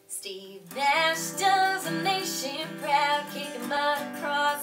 Steve Nash does a nation proud, kicking mud across